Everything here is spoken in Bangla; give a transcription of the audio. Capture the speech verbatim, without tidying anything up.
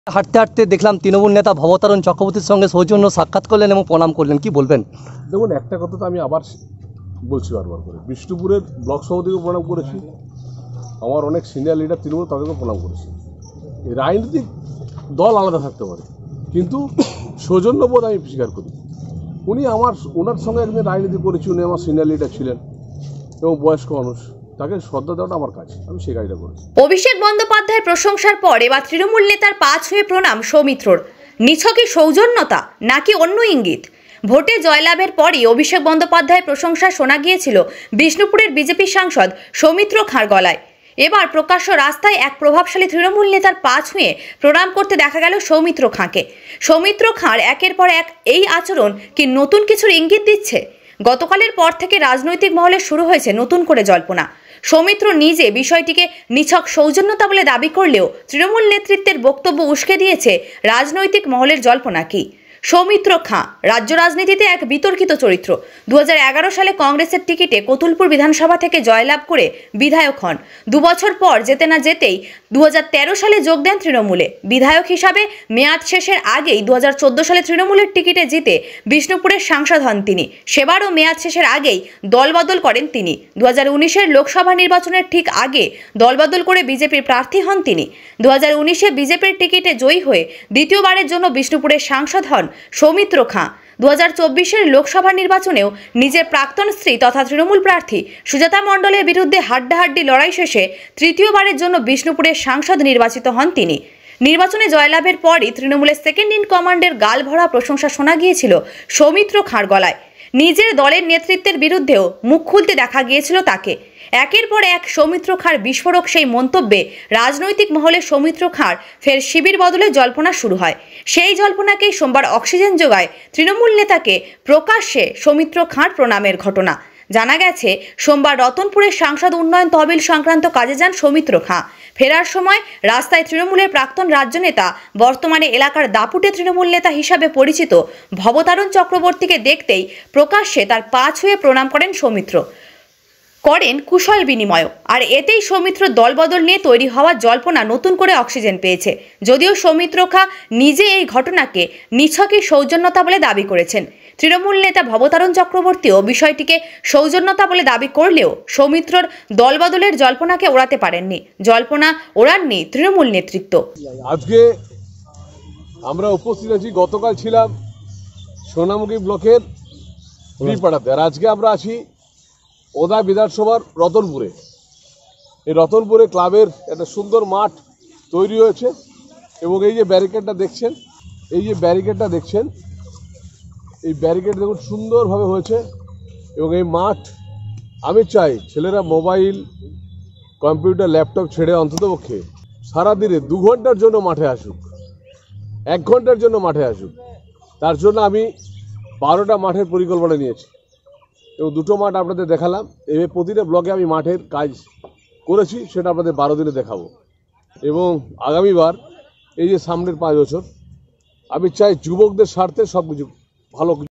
হাঁটতে হাঁটতে দেখলাম তৃণমূল নেতা ভবতারণ চক্রবর্তীর সঙ্গে সৌজন্য সাক্ষাৎ করলেন এবং প্রণাম করলেন, কি বলবেন? দেখুন, একটা কথা তো আমি আবার বলছি বারবার করে, বিষ্ণুপুরের ব্লক সভাপতিকে প্রণাম করেছি, আমার অনেক সিনিয়র লিডার তৃণমূল তাদেরকে প্রণাম করেছি। এই রাজনৈতিক দল আলাদা থাকতে পারে, কিন্তু সৌজন্যবোধ আমি স্বীকার করি। উনি আমার ওনার সঙ্গে একদিন রাজনীতি করেছি, উনি আমার সিনিয়র লিডার ছিলেন এবং বয়স্ক মানুষ, তাকে শ্রদ্ধা দেওয়াটা আমার কাজ, আমি সেই কাজটা করেছি। অভিষেক বন্দ্যোপাধ্যায়ের প্রশংসার পর এবার তৃণমূল নেতার পা ছুঁয়ে প্রণাম সৌমিত্রর। নিছকই সৌজন্যতা নাকি অন্য ইঙ্গিত? ভোটে জয়লাভের পরই অভিষেক বন্দ্যোপাধ্যায়ের প্রশংসা শোনা গিয়েছিল বিষ্ণুপুরের বিজেপি সাংসদ সৌমিত্র খাঁর গলায়। এবার প্রকাশ্য রাস্তায় এক প্রভাবশালী তৃণমূল নেতার পা ছুঁয়ে প্রণাম করতে দেখা গেল সৌমিত্র খাঁকে। সৌমিত্র খাঁর একের পর এক এই আচরণ কি নতুন কিছুর ইঙ্গিত দিচ্ছে? গতকালের পর থেকে রাজনৈতিক মহলে শুরু হয়েছে নতুন করে জল্পনা। সৌমিত্র নিজে বিষয়টিকে নিছক সৌজন্যতা বলে দাবি করলেও তৃণমূল নেতৃত্বের বক্তব্য উস্কে দিয়েছে রাজনৈতিক মহলের জল্পনা কি। সৌমিত্র খাঁ রাজ্য রাজনীতিতে এক বিতর্কিত চরিত্র। দু হাজার এগারো সালে কংগ্রেসের টিকিটে কতুলপুর বিধানসভা থেকে জয়লাভ করে বিধায়ক হন। দু বছর পর যেতে না যেতেই দু হাজার তেরো সালে যোগ দেন তৃণমূলে। বিধায়ক হিসাবে মেয়াদ শেষের আগেই দু হাজার চোদ্দ সালে তৃণমূলের টিকিটে জিতে বিষ্ণুপুরের সাংসদ হন তিনি। সেবারও মেয়াদ শেষের আগেই দলবদল করেন তিনি। দু হাজার উনিশের লোকসভা নির্বাচনের ঠিক আগে দলবদল করে বিজেপির প্রার্থী হন তিনি। দু হাজার উনিশে বিজেপির টিকিটে জয়ী হয়ে দ্বিতীয়বারের জন্য বিষ্ণুপুরের সাংসদ হন সৌমিত্র খাঁ। দু হাজার চব্বিশের লোকসভা নির্বাচনেও নিজের প্রাক্তন স্ত্রী তথা তৃণমূল প্রার্থী সুজাতা মণ্ডলের বিরুদ্ধে হাড্ডাহাড্ডি লড়াই শেষে তৃতীয়বারের জন্য বিষ্ণুপুরের সাংসদ নির্বাচিত হন তিনি। নির্বাচনে জয়লাভের পরই তৃণমূলের সেকেন্ড ইন কমান্ডের গাল ভরা প্রশংসা শোনা গিয়েছিল সৌমিত্র খাঁর গলায়। নিজের দলের নেতৃত্বের বিরুদ্ধেও মুখ খুলতে দেখা গিয়েছিল তাকে। একের পর এক সৌমিত্র খাঁর বিস্ফোরক সেই মন্তব্যে রাজনৈতিক মহলে সৌমিত্র খাঁর ফের শিবির বদলে জল্পনা শুরু হয়। সেই জল্পনাকেই সোমবার অক্সিজেন যোগায় তৃণমূল নেতাকে প্রকাশ্যে সৌমিত্র খাঁর প্রণামের ঘটনা। জানা গেছে, সোমবার রতনপুরের সাংসদ উন্নয়ন তহবিল সংক্রান্ত কাজে যান সৌমিত্র খাঁ। ফেরার সময় রাস্তায় তৃণমূলের প্রাক্তন রাজ্য নেতা, বর্তমানে এলাকার দাপুটে তৃণমূল নেতা হিসাবে পরিচিত ভবতারণ চক্রবর্তীকে দেখতেই প্রকাশ্যে তার পা ছুঁয়ে প্রণাম করেন সৌমিত্র। করেন কুশল বিনিময়। আর এতেই সৌমিত্র দলবদল নিয়ে তৈরি হওয়া জল্পনা নতুন করে অক্সিজেন পেয়েছে। যদিও সৌমিত্র খাঁ নিজে এই ঘটনাকে নিছকই সৌজন্যতা বলে দাবি করেছেন। তৃণমূল নেতা ভবতারণ চক্রবর্তীও বিষয়টিকে সৌজন্যতা বলে দাবি করলেও সৌমিত্রর দলবদলের জল্পনাকে ওড়াতে পারেননি। জল্পনা ওড়াননি তৃণমূল নেতৃত্ব। আজকে আমরা উপস্থিত আছি, গতকাল ছিলাম সোনামুখী ব্লকের বিপাড়াতে, আর আজকে আমরা আছি ওদা বিধানসভার রতনপুরে। এই রতনপুরে ক্লাবের একটা সুন্দর মাঠ তৈরি হয়েছে এবং এই যে ব্যারিকেডটা দেখছেন, এই যে ব্যারিকেডটা দেখছেন এই ব্যারিকেড দেখুন সুন্দরভাবে হয়েছে। এবং এই মাঠ, আমি চাই ছেলেরা মোবাইল, কম্পিউটার, ল্যাপটপ ছেড়ে অন্ততপক্ষে সারাদিনে দু ঘন্টার জন্য মাঠে আসুক, এক ঘন্টার জন্য মাঠে আসুক। তার জন্য আমি বারোটা মাঠের পরিকল্পনা নিয়েছি এবং দুটো মাঠ আপনাদের দেখালাম। এবার প্রতিটা ব্লকে আমি মাঠের কাজ করেছি, সেটা আপনাদের বারো দিনে দেখাবো। এবং আগামীবার এই যে সামনের পাঁচ বছর আমি চাই যুবকদের স্বার্থে সব কিছু ভালো